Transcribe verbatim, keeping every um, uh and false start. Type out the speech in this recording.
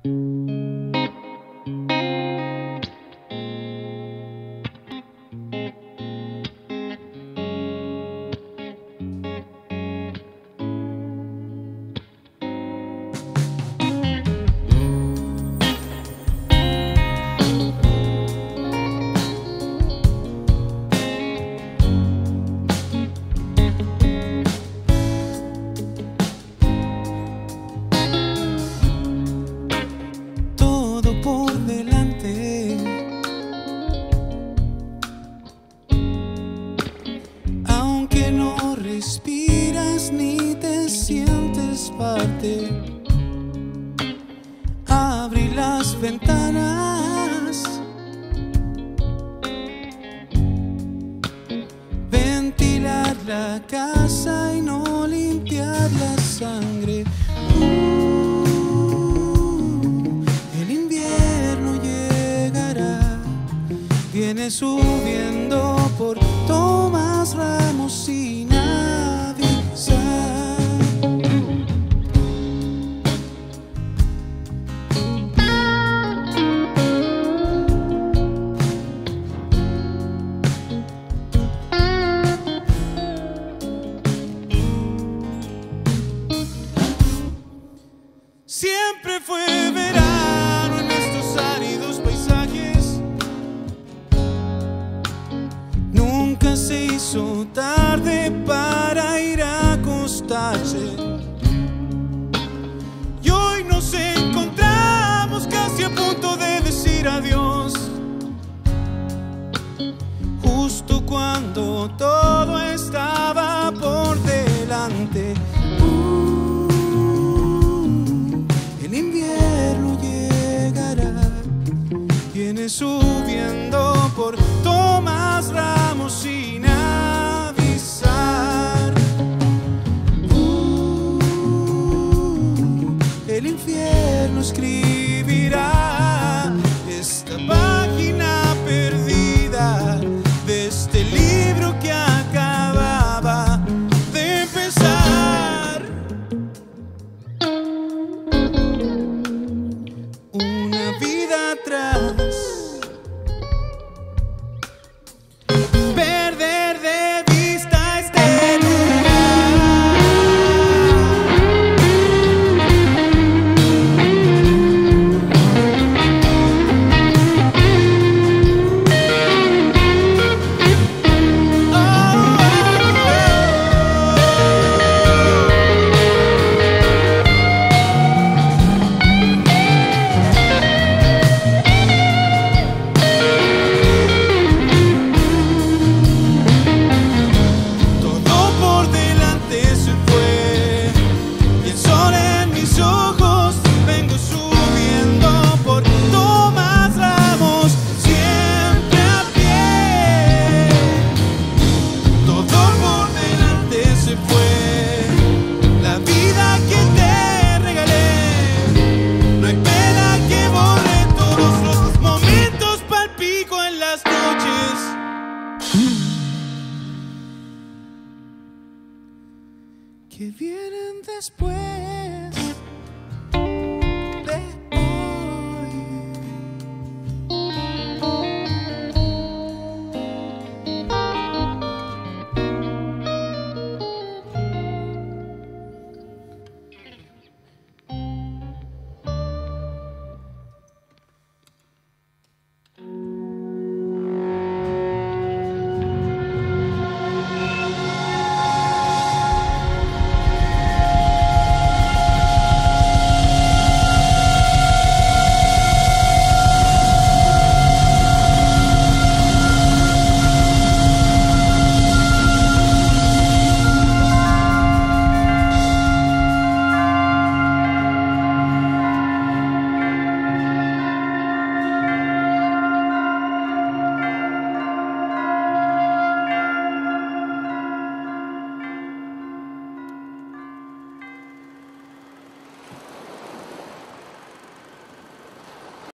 Respiras ni te sientes parte. Abrí las ventanas, ventilar la casa y no limpiar la sangre. Uh, el invierno llegará, viene subiendo por Tomás Ramos sin avisar. Siempre fue verano en estos áridos paisajes. Nunca se hizo tarde para ir a acostarse. Y hoy nos encontramos casi a punto de decir adiós, justo cuando todo estaba por delante. Uh, el invierno llegará, viene subiendo por Tomás Ramos sin avisar. Uh, el infierno escribirá esta página perdida de este libro que acababa de empezar. Una vida atrás. Perder de vista este lugar. Oh, oh, que vienen después.